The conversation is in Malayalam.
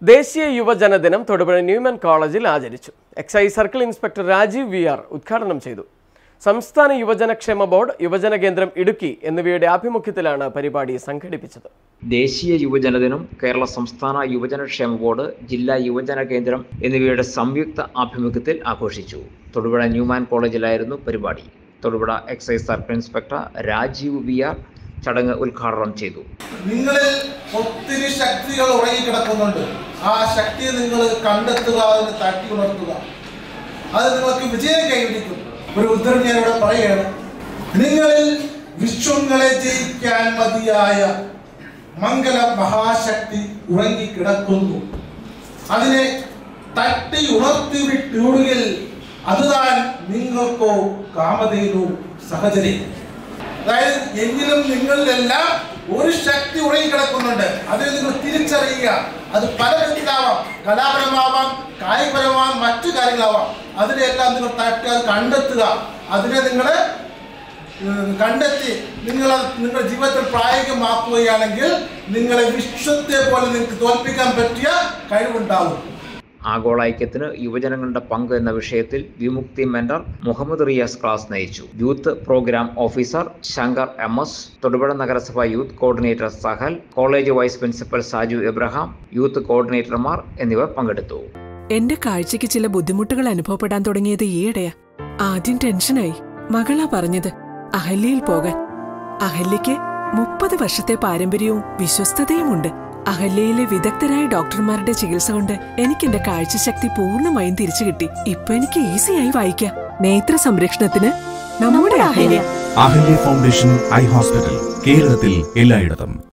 ദേശീയ യുവജന ദിനം തൊടുപുഴ ന്യൂമാൻ കോളേജിൽ ആചരിച്ചു. Excise circle inspector Rajeev V R. ഉദ്ഘാടനം ചെയ്തു. സംസ്ഥാന യുവജനക്ഷേമ ബോർഡ്, യുവജന കേന്ദ്രം ഇടുക്കി എന്നിവയുടെ ആഭിമുഖ്യത്തിലാണ് പരിപാടി സംഘടിപ്പിച്ചത്. ദേശീയ യുവജന ദിനം കേരള സംസ്ഥാന യുവജനക്ഷേമ ബോർഡ്, ജില്ലാ യുവജന കേന്ദ്രം എന്നിവയുടെ സംയുക്ത ആഭിമുഖ്യത്തിൽ ആഘോഷിച്ചു. തൊടുപുഴ ന്യൂമാൻ കോളേജിലായിരുന്നു പരിപാടി. Thodupuzha excise circle inspector Rajeev V R. ചടങ്ങ് ഉദ്ഘാടനം ചെയ്തു. നിങ്ങളിൽ ഒത്തിരി ശക്തികൾ ഉറങ്ങിക്കിടക്കുന്നുണ്ട്. ആ ശക്തിയെ നിങ്ങൾ കണ്ടെത്തുക, അതിനെ തട്ടി ഉണർത്തുക. അത് നിങ്ങൾക്ക് വിജയം കൈവരിക്കും. ഒരു ഉദ്ധരണി ഞാനിവിടെ പറയുകയാണ്. നിങ്ങളിൽ വിശ്വങ്ങളെ ജയിക്കാൻ മതിയായ മംഗല മഹാശക്തി ഉറങ്ങിക്കിടക്കുന്നു. അതിനെ തട്ടി ഉണർത്തി വിട്ടുവിടുകിൽ അതുതാൻ നിങ്ങൾക്കോ കാമധേനു സഹചരി. അതായത് എങ്കിലും നിങ്ങളിലെല്ലാം ഒരു ശക്തി ഉറങ്ങിക്കിടക്കുന്നുണ്ട്. അതിനെ നിങ്ങൾ തിരിച്ചറിയുക. അത് പല വിധത്തിലാവാം, കലാപരമാവാം, കായികപരമാവാം, മറ്റു കാര്യങ്ങളാവാം. അതിനെല്ലാം നിങ്ങൾ തട്ടി അത് കണ്ടെത്തുക. അതിനെ നിങ്ങൾ കണ്ടെത്തി നിങ്ങളുടെ ജീവിതത്തിൽ പ്രായോഗികമാക്കുകയാണെങ്കിൽ നിങ്ങളെ വിശ്വത്തെ പോലെ നിങ്ങൾക്ക് തോൽപ്പിക്കാൻ പറ്റിയ കഴിവുണ്ടാവും. ആഗോള ഐക്യത്തിന് യുവജനങ്ങളുടെ പങ്ക് എന്ന വിഷയത്തിൽ വിമുക്തി മെന്റർ മുഹമ്മദ് റിയാസ് ക്ലാസ് നയിച്ചു. Youth program officer Shankar M S., Thodupuzha നഗരസഭ youth coordinator Sahal, college vice principal Saju Abraham, യൂത്ത് കോർഡിനേറ്റർമാർ എന്നിവർ പങ്കെടുത്തു. എന്റെ കാഴ്ചയ്ക്ക് ചില ബുദ്ധിമുട്ടുകൾ അനുഭവപ്പെടാൻ തുടങ്ങിയത് ഈയിടെയാ. ആദ്യം ടെൻഷനായി. മകളാ പറഞ്ഞത് അഹല്യയിൽ പോകാൻ. അഹല്യയ്ക്ക് 30 വർഷത്തെ പാരമ്പര്യവും വിശ്വസ്തതയുമുണ്ട്. അഹല്യയിലെ വിദഗ്ധരായ ഡോക്ടർമാരുടെ ചികിത്സ കൊണ്ട് എനിക്ക് എന്റെ കാഴ്ചശക്തി പൂർണ്ണമായും തിരിച്ചു കിട്ടി. ഇപ്പൊ എനിക്ക് ഈസിയായി വായിക്കാം. നേത്ര സംരക്ഷണത്തിന് നമ്മുടെ Ahalya. Ahalya foundation eye hospital, കേരളത്തിൽ എല്ലായിടത്തും.